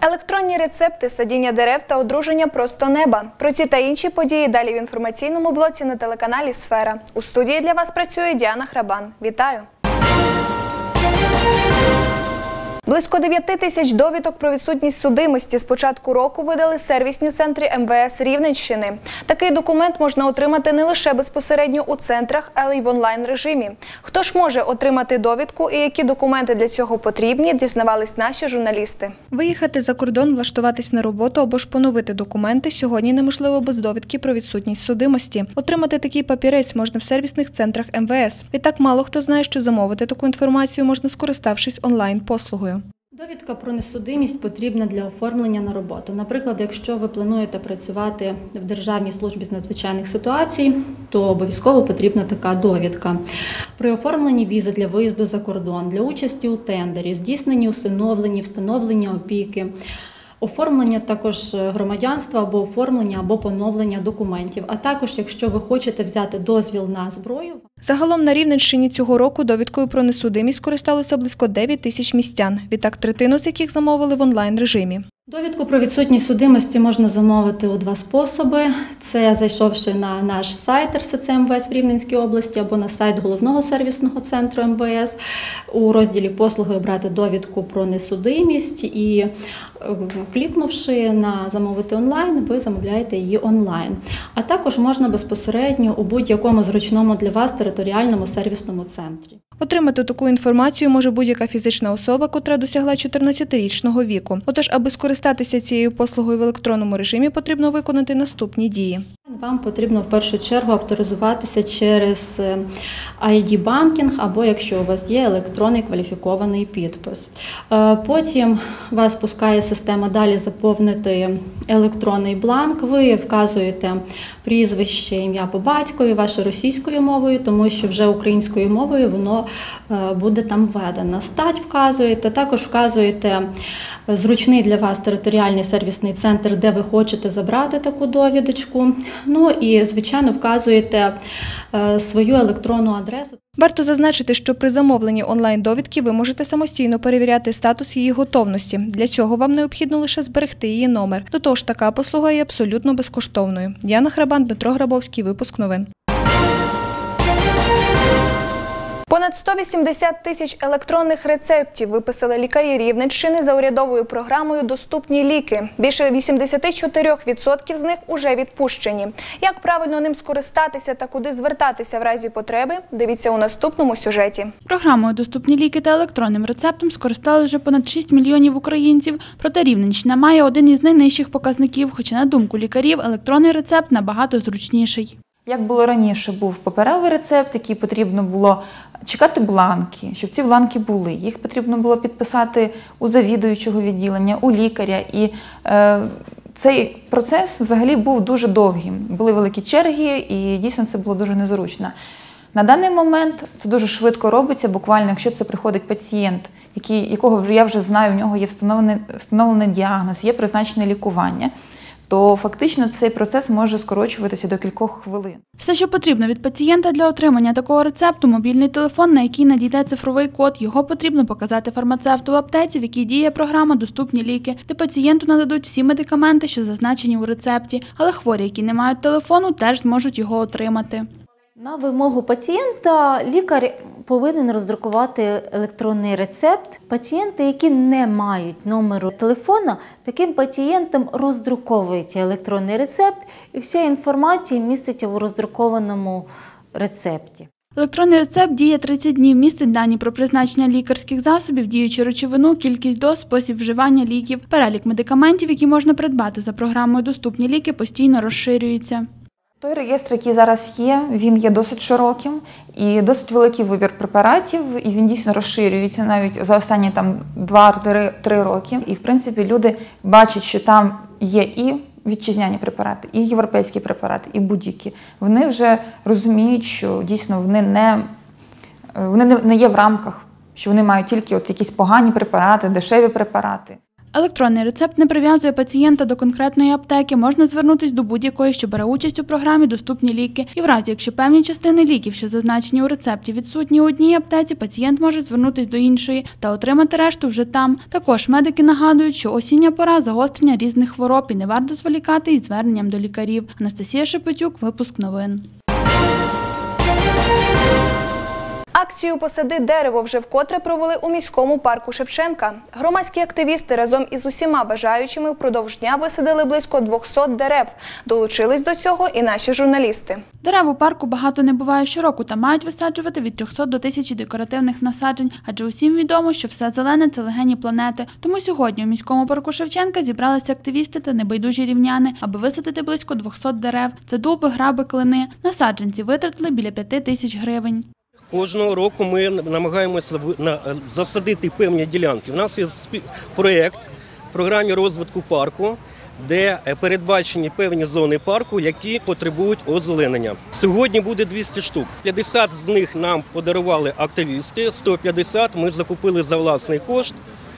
Електронні рецепти, садіння дерев та одруження просто неба. Про ці та інші події далі в інформаційному блоці на телеканалі «Сфера». У студії для вас працює Діана Храбан. Вітаю! Близько 9 тисяч довідок про відсутність судимості з початку року видали сервісні центри МВС Рівненщини. Такий документ можна отримати не лише безпосередньо у центрах, але й в онлайн-режимі. Хто ж може отримати довідку і які документи для цього потрібні, дізнавались наші журналісти. Виїхати за кордон, влаштуватись на роботу або ж поновити документи сьогодні неможливо без довідки про відсутність судимості. Отримати такий папірець можна в сервісних центрах МВС. Відтак мало хто знає, що замовити таку інформацію можна, скориставшись онлайн-послугою. Довідка про несудимість потрібна для оформлення на роботу. Наприклад, якщо ви плануєте працювати в Державній службі з надзвичайних ситуацій, то обов'язково потрібна така довідка. При оформленні візи для виїзду за кордон, для участі у тендері, здійсненні усиновлення, встановлення опіки, оформлення також громадянства або оформлення або поновлення документів. А також, якщо ви хочете взяти дозвіл на зброю. Загалом на Рівненщині цього року довідкою про несудимість скористалося близько 9 тисяч містян, відтак третину з яких замовили в онлайн-режимі. Довідку про відсутність судимості можна замовити у два способи. Це зайшовши на наш сайт РСЦ МВС в Рівненській області або на сайт Головного сервісного центру МВС. У розділі «Послуги» обрати довідку про несудимість і, клікнувши на «Замовити онлайн», ви замовляєте її онлайн. А також можна безпосередньо у будь-якому зручному для вас територіальному сервісному центрі. Отримати таку інформацію може будь-яка фізична особа, котра досягла 14-річного віку. Отож, аби скористатися цією послугою в електронному режимі, потрібно виконати наступні дії. Вам потрібно в першу чергу авторизуватися через ID-банкінг або якщо у вас є електронний кваліфікований підпис. Потім вас пускає система далі заповнити електронний бланк. Ви вказуєте прізвище, ім'я по батькові, ваше російською мовою, тому що вже українською мовою воно буде там введено. Стать вказуєте, також вказуєте зручний для вас територіальний сервісний центр, де ви хочете забрати таку довідочку. Ну і, звичайно, вказуєте свою електронну адресу. Варто зазначити, що при замовленні онлайн-довідки ви можете самостійно перевіряти статус її готовності. Для цього вам необхідно лише зберегти її номер. До того ж, така послуга є абсолютно безкоштовною. Діана Храбан, Дмитро Грабовський, випуск новин. Понад 180 тисяч електронних рецептів виписали лікарі Рівненщини за урядовою програмою «Доступні ліки». Більше 84% з них уже відпущені. Як правильно ним скористатися та куди звертатися в разі потреби, дивіться у наступному сюжеті. Програмою «Доступні ліки» та електронним рецептом скористали вже понад 6 мільйонів українців. Проте Рівненщина має один із найнижчих показників, хоча, на думку лікарів, електронний рецепт набагато зручніший. Як було раніше, був паперовий рецепт, який потрібно було чекати бланки, щоб ці бланки були. Їх потрібно було підписати у завідуючого відділення, у лікаря. І цей процес взагалі був дуже довгим. Були великі черги і дійсно це було дуже незручно. На даний момент це дуже швидко робиться, буквально, якщо це приходить пацієнт, якого я вже знаю, у нього є встановлений діагноз, є призначене лікування, то фактично цей процес може скорочуватися до кількох хвилин. Все, що потрібно від пацієнта для отримання такого рецепту – мобільний телефон, на який надійде цифровий код. Його потрібно показати фармацевту в аптеці, в якій діє програма «Доступні ліки», де пацієнту нададуть всі медикаменти, що зазначені у рецепті. Але хворі, які не мають телефону, теж зможуть його отримати. На вимогу пацієнта лікар повинен роздрукувати електронний рецепт. Пацієнти, які не мають номеру телефона, таким пацієнтам роздруковується електронний рецепт і вся інформація міститься у роздрукованому рецепті. Електронний рецепт діє 30 днів, містить дані про призначення лікарських засобів, діючу речовину, кількість доз, спосіб вживання ліків. Перелік медикаментів, які можна придбати за програмою «Доступні ліки», постійно розширюється. Той реєстр, який зараз є, він є досить широким і досить великий вибір препаратів, і він дійсно розширюється навіть за останні 2-3 роки. І, в принципі, люди бачать, що там є і вітчизняні препарати, і європейські препарати, і будь-які. Вони вже розуміють, що дійсно вони не є в рамках, що вони мають тільки якісь погані препарати, дешеві препарати. Електронний рецепт не прив'язує пацієнта до конкретної аптеки, можна звернутися до будь-якої, що бере участь у програмі «Доступні ліки». І в разі, якщо певні частини ліків, що зазначені у рецепті, відсутні у одній аптеці, пацієнт може звернутися до іншої та отримати решту вже там. Також медики нагадують, що осіння пора – загострення різних хвороб і не варто зволікати із зверненням до лікарів. Анастасія Шепетюк, випуск новин. Акцію «Посади дерево» вже вкотре провели у міському парку Шевченка. Громадські активісти разом із усіма бажаючими впродовж дня висадили близько 200 дерев. Долучились до цього і наші журналісти. Дерев у парку багато не буває щороку та мають висаджувати від 300 до 1000 декоративних насаджень, адже усім відомо, що все зелене – це легені планети. Тому сьогодні у міському парку Шевченка зібралися активісти та небайдужі рівняни, аби висадити близько 200 дерев. Це дуби, граби, клени. Насадженці витратили біля 5000 гривень. Кожного року ми намагаємося засадити певні ділянки. У нас є проєкт в програмі розвитку парку, де передбачені певні зони парку, які потребують озеленення. Сьогодні буде 200 штук. 50 з них нам подарували активісти, 150 ми закупили за власний кошт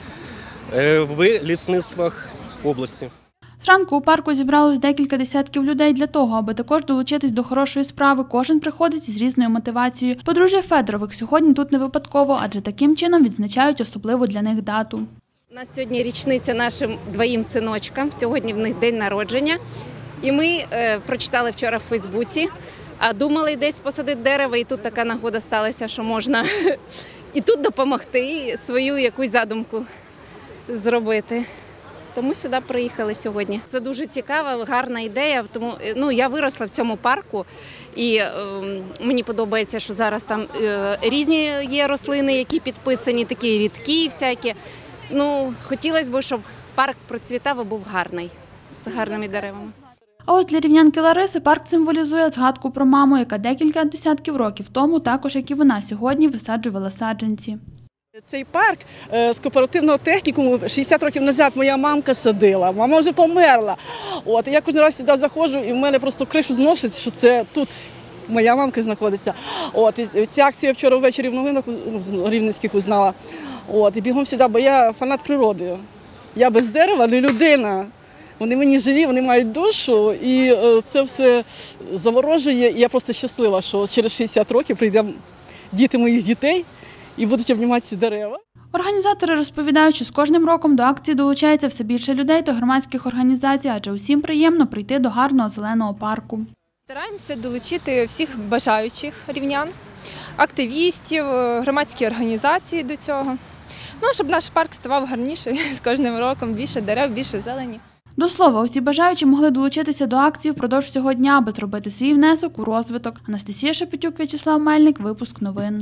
в лісництвах області. Зранку у парку зібралось декілька десятків людей для того, аби також долучитись до хорошої справи. Кожен приходить із різною мотивацією. Подружжя Федорових сьогодні тут не випадково, адже таким чином відзначають особливу для них дату. У нас сьогодні річниця нашим двоїм синочкам, сьогодні в них день народження. І ми прочитали вчора в Фейсбуці, а думали десь посадити дерево, і тут така нагода сталася, що можна і тут допомогти, і свою якусь задумку зробити. Тому сюди приїхали сьогодні. Це дуже цікава, гарна ідея. Тому я виросла в цьому парку, і мені подобається, що зараз там різні є рослини, які підписані, такі рідкі всякі. Хотілося б, щоб парк процвітав і був гарний, з гарними деревами. А ось для рівнянки Лариси парк символізує згадку про маму, яка декілька десятків років тому, також як і вона сьогодні, висаджувала саджанці. Цей парк з кооперативного технікуму 60 років назад моя мамка садила, мама вже померла. Я кожен раз сюди заходжу і в мене просто кришу зносить, що це тут моя мамка знаходиться. І цю акцію я вчора ввечері в новинах рівненських узнала. І бігом сюди, бо я фанат природи. Я без дерева не людина. Вони мені живі, вони мають душу, і це все заворожує. І я просто щаслива, що через 60 років прийдемо діти моїх дітей і будуть обнімати ці дерева. Організатори розповідають, що з кожним роком до акції долучається все більше людей та громадських організацій, адже усім приємно прийти до гарного зеленого парку. Стараємося долучити всіх бажаючих рівнян, активістів, громадські організації до цього. Щоб наш парк ставав гарніший з кожним роком, більше дерев, більше зелені. До слова, усі бажаючі могли долучитися до акції впродовж цього дня, аби зробити свій внесок у розвиток. Анастасія Шепетюк, В'ячеслав Мельник, випуск новин.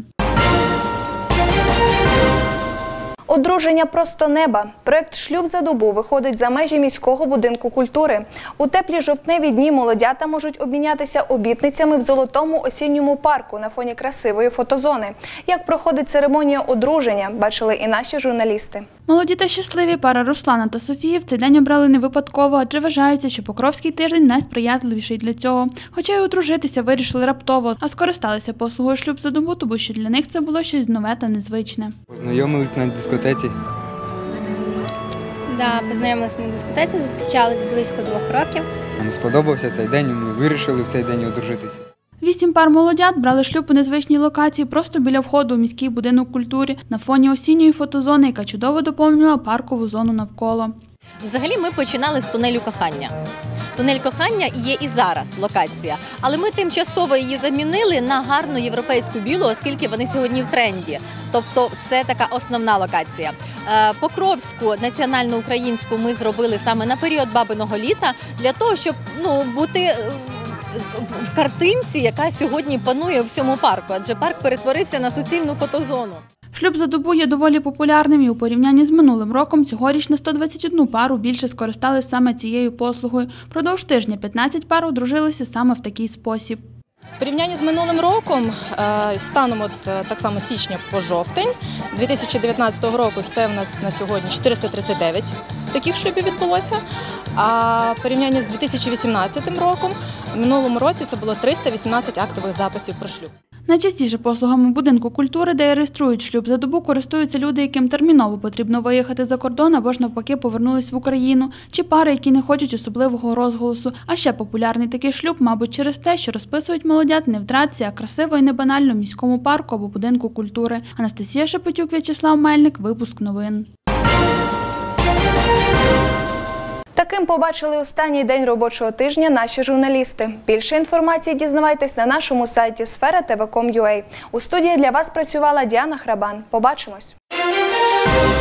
Одруження просто неба. Проєкт «Шлюб за добу» виходить за межі міського будинку культури. У теплі жовтневі дні молодята можуть обмінятися обітницями в золотому осінньому парку на фоні красивої фотозони. Як проходить церемонія одруження, бачили і наші журналісти. Молоді та щасливі пара Руслана та Софії в цей день обрали не випадково, адже вважається, що Покровський тиждень найсприятливіший для цього. Хоча й одружитися вирішили раптово, а скористалися послугою «Шлюб за добу», тому що для них це було щось нове та незвичне. Познайомились на дискотеці. Познайомилися на дискотеці, зустрічались близько 2 років. Мені сподобався цей день, ми вирішили в цей день одружитися. 8 пар молодят брали шлюб у незвичній локації просто біля входу у міський будинок культури на фоні осінньої фотозони, яка чудово доповнювала паркову зону навколо. Взагалі ми починали з тунелю кохання. Тунель кохання є і зараз локація, але ми тимчасово її замінили на гарну європейську білу, оскільки вони сьогодні в тренді. Тобто це така основна локація. Покровську національно-українську ми зробили саме на період бабиного літа, для того, щоб бути в картинці, яка сьогодні панує в всьому парку, адже парк перетворився на суцільну фотозону. Шлюб за добу є доволі популярним і у порівнянні з минулим роком цьогоріч на 121 пару більше скористалися саме цією послугою. Продовж тижня 15 пар одружилися саме в такий спосіб. В порівнянні з минулим роком, станом так само січня по жовтень 2019 року, це в нас на сьогодні 439 таких шлюбів відбулося, а в порівнянні з 2018 роком, в минулому році це було 318 актових записів про шлюб. Найчастіше послугами будинку культури, де реєструють шлюб за добу, користуються люди, яким терміново потрібно виїхати за кордон або ж навпаки повернулись в Україну, чи пари, які не хочуть особливого розголосу. А ще популярний такий шлюб, мабуть, через те, що розписують молодят не в драці, а красиво і не банально в міському парку або будинку культури. Анастасія Шепетюк, В'ячеслав Мельник, випуск новин. Таким побачили останній день робочого тижня наші журналісти. Більше інформації дізнавайтесь на нашому сайті sfera.tv.com.ua. У студії для вас працювала Діана Храбан. Побачимось!